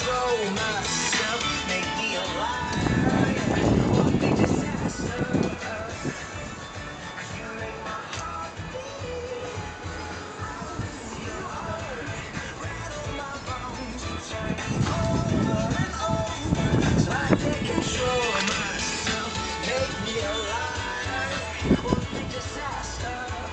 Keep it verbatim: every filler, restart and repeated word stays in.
control myself, make me a liar. What a disaster. You make my heart beat. You rattle my bones, you turn me over and over, so I can't control myself, make me a liar. What a disaster.